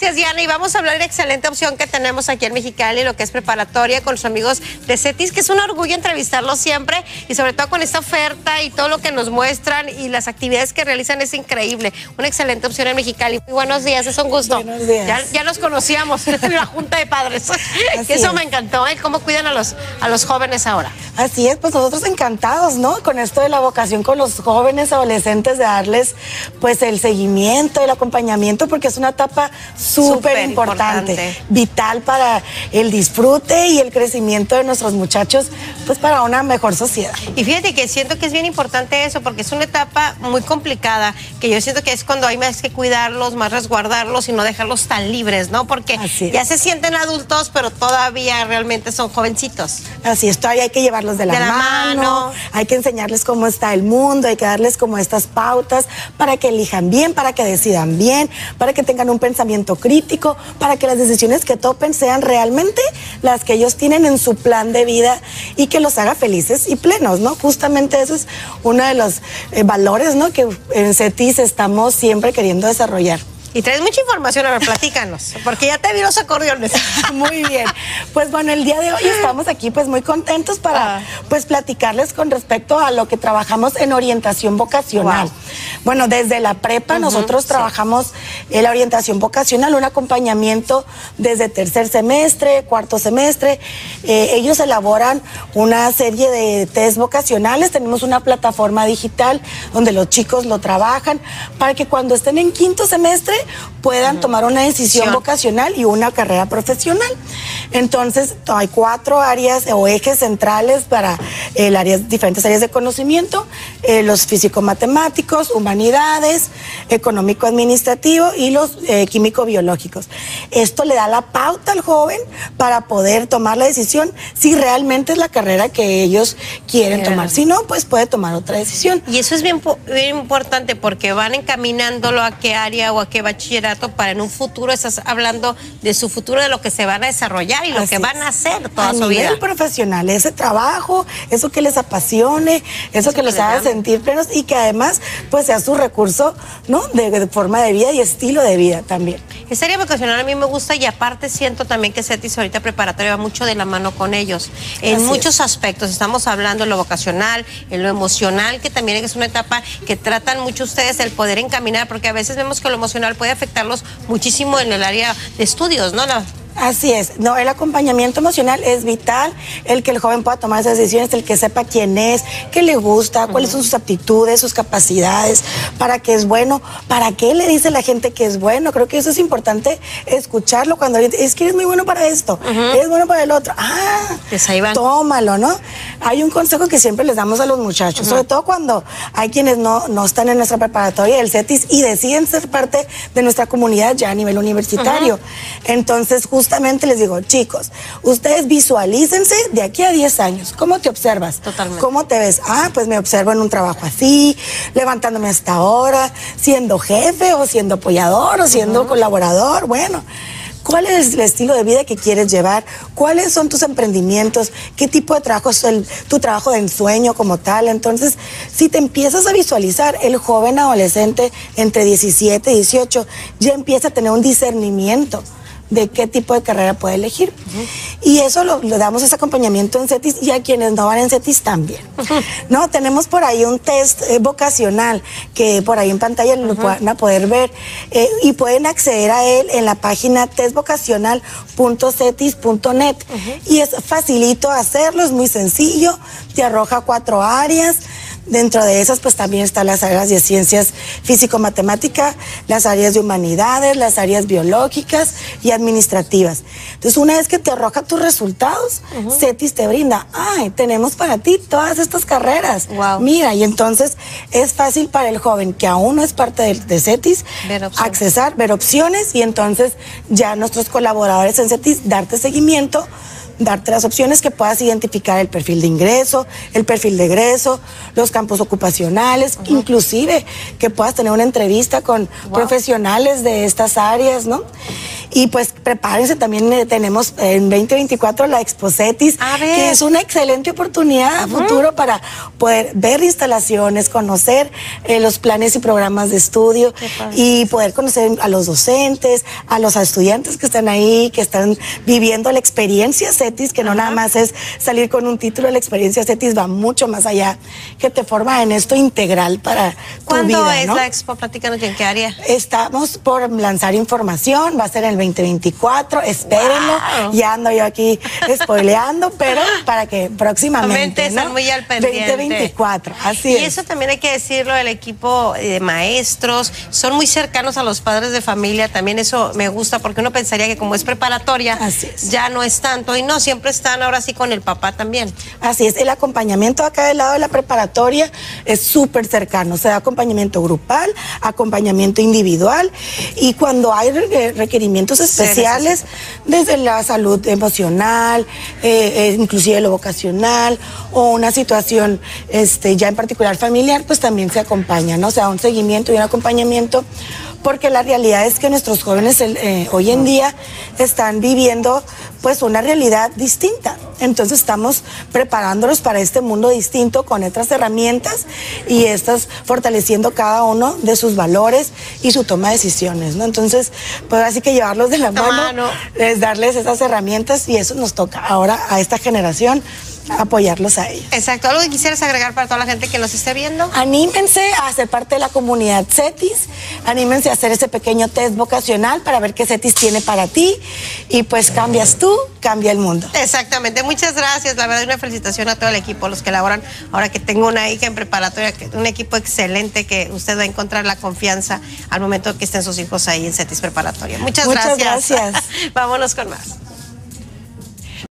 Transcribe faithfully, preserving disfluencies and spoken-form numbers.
Gracias, Diana, y vamos a hablar de la excelente opción que tenemos aquí en Mexicali, lo que es preparatoria con sus amigos de CETIS, que es un orgullo entrevistarlos siempre y sobre todo con esta oferta y todo lo que nos muestran y las actividades que realizan es increíble. Una excelente opción en Mexicali. Muy buenos días, es un gusto. Buenos días. Ya, ya los conocíamos en la Junta de Padres. Así Eso es. me encantó, ¿eh? Cómo cuidan a los, a los jóvenes ahora. Así es, pues nosotros encantados, ¿no? Con esto de la vocación con los jóvenes adolescentes, de darles pues el seguimiento, el acompañamiento, porque es una etapa súper importante, importante, vital para el disfrute y el crecimiento de nuestros muchachos, pues para una mejor sociedad. Y fíjate que siento que es bien importante eso, porque es una etapa muy complicada, que yo siento que es cuando hay más que cuidarlos, más resguardarlos y no dejarlos tan libres, ¿no? Porque ya se sienten adultos, pero todavía realmente son jovencitos. Así es, todavía hay que llevarlos de la, de la mano, mano, hay que enseñarles cómo está el mundo, hay que darles como estas pautas para que elijan bien, para que decidan bien, para que tengan un pensamiento crítico, para que las decisiones que topen sean realmente las que ellos tienen en su plan de vida y que los haga felices y plenos, ¿no? Justamente eso es uno de los eh, valores, ¿no?, que en CETIS estamos siempre queriendo desarrollar. Y traes mucha información, a ver, platícanos, porque ya te vi los acordeones. Muy bien. Pues bueno, el día de hoy estamos aquí pues muy contentos para ah. pues platicarles con respecto a lo que trabajamos en orientación vocacional. Wow. Bueno, desde la prepa uh-huh, nosotros sí. trabajamos en la orientación vocacional, un acompañamiento desde tercer semestre, cuarto semestre. Eh, ellos elaboran una serie de test vocacionales, tenemos una plataforma digital donde los chicos lo trabajan para que cuando estén en quinto semestre puedan uh-huh. tomar una decisión sí. vocacional y una carrera profesional. Entonces, hay cuatro áreas o ejes centrales para el área, diferentes áreas de conocimiento, eh, los físico-matemáticos, humanidades, económico-administrativo y los eh, químico-biológicos. Esto le da la pauta al joven para poder tomar la decisión si realmente es la carrera que ellos quieren yeah. tomar. Si no, pues puede tomar otra decisión. Y eso es bien, bien importante porque van encaminándolo a qué área o a qué bachillerato para en un futuro, estás hablando de su futuro, de lo que se van a desarrollar y lo Así que van a hacer toda a su vida. A nivel profesional, ese trabajo, eso que les apasione, eso, eso que, que los haga sentir plenos y que además pues sea su recurso, ¿no?, de, de forma de vida y estilo de vida también. Esa área vocacional a mí me gusta y aparte siento también que CETIS ahorita preparatoria va mucho de la mano con ellos. En Así muchos es. aspectos, estamos hablando de lo vocacional, en lo emocional, que también es una etapa que tratan mucho ustedes el poder encaminar, porque a veces vemos que lo emocional puede afectarlos muchísimo en el área de estudios, ¿no? La, Así es, no, el acompañamiento emocional es vital, el que el joven pueda tomar esas decisiones, el que sepa quién es, qué le gusta, uh-huh. cuáles son sus aptitudes, sus capacidades, para qué es bueno, para qué le dice la gente que es bueno. Creo que eso es importante escucharlo cuando alguien dice, es que eres muy bueno para esto, uh-huh. eres bueno para el otro, ah, pues ahí van. Tómalo, ¿no? Hay un consejo que siempre les damos a los muchachos, uh-huh. sobre todo cuando hay quienes no, no están en nuestra preparatoria del CETIS y deciden ser parte de nuestra comunidad ya a nivel universitario. Uh-huh. Entonces, justamente Justamente les digo, chicos, ustedes visualícense de aquí a diez años. ¿Cómo te observas? Totalmente. ¿Cómo te ves? Ah, pues me observo en un trabajo así, levantándome hasta ahora, siendo jefe o siendo apoyador o siendo uh-huh. colaborador. Bueno, ¿cuál es el estilo de vida que quieres llevar? ¿Cuáles son tus emprendimientos? ¿Qué tipo de trabajo es el, tu trabajo de ensueño como tal? Entonces, si te empiezas a visualizar, el joven adolescente entre diecisiete y dieciocho ya empieza a tener un discernimiento de qué tipo de carrera puede elegir. Uh-huh. Y eso lo, lo damos ese acompañamiento en CETIS y a quienes no van en CETIS también. Uh-huh. No, tenemos por ahí un test eh, vocacional que por ahí en pantalla uh-huh. lo van a poder ver eh, y pueden acceder a él en la página test vocacional punto cetis punto net. Uh-huh. Y es facilito hacerlo, es muy sencillo, te arroja cuatro áreas. Dentro de esas, pues también están las áreas de ciencias físico-matemática, las áreas de humanidades, las áreas biológicas y administrativas. Entonces, una vez que te arroja tus resultados, uh-huh. CETIS te brinda, ay, tenemos para ti todas estas carreras. Wow. Mira, y entonces es fácil para el joven que aún no es parte de, de CETIS, ver accesar, ver opciones y entonces ya nuestros colaboradores en CETIS darte seguimiento, darte las opciones que puedas identificar el perfil de ingreso, el perfil de egreso, los campos ocupacionales, uh-huh. inclusive que puedas tener una entrevista con wow. profesionales de estas áreas, ¿no? Y pues prepárense, también eh, tenemos en veinte veinticuatro la Expo Cetis, que es una excelente oportunidad a futuro uh-huh. para poder ver instalaciones, conocer eh, los planes y programas de estudio y poder conocer a los docentes, a los estudiantes que están ahí, que están viviendo la experiencia Cetis, que no uh-huh. nada más es salir con un título. La experiencia Cetis va mucho más allá, que te forma en esto integral para tu vida. ¿Cuándo es ¿no? la Expo? Platícanos, ¿en qué área? Estamos por lanzar información, va a ser en el veinte veinticuatro, espérenlo, wow. ya ando yo aquí spoileando, pero para que próximamente, ¿no? Están muy al pendiente. veinte veinticuatro, así y es. Y eso también hay que decirlo, el equipo de maestros, son muy cercanos a los padres de familia, también eso me gusta, porque uno pensaría que como es preparatoria, así es. ya no es tanto, y no, siempre están ahora sí con el papá también. Así es, el acompañamiento acá del lado de la preparatoria es súper cercano, se da acompañamiento grupal, acompañamiento individual, y cuando hay requerimientos especiales, desde la salud emocional, eh, eh, inclusive lo vocacional, o una situación este, ya en particular familiar, pues también se acompaña, ¿no? O sea, un seguimiento y un acompañamiento, porque la realidad es que nuestros jóvenes eh, hoy en día están viviendo pues una realidad distinta. Entonces estamos preparándolos para este mundo distinto con otras herramientas y estas fortaleciendo cada uno de sus valores y su toma de decisiones, ¿no? Entonces, pues así que llevarlos de la mano, mano, es darles esas herramientas, y eso nos toca ahora a esta generación, apoyarlos a ellos. Exacto. ¿Algo que quisieras agregar para toda la gente que nos esté viendo? Anímense a ser parte de la comunidad Cetis, anímense a hacer ese pequeño test vocacional para ver qué Cetis tiene para ti, y pues cambias tú, cambia el mundo. Exactamente. Muchas gracias. La verdad, una felicitación a todo el equipo, los que laboran. Ahora que tengo una hija en preparatoria, un equipo excelente, que usted va a encontrar la confianza al momento que estén sus hijos ahí en Cetis Preparatoria. Muchas, Muchas gracias. gracias. Vámonos con más.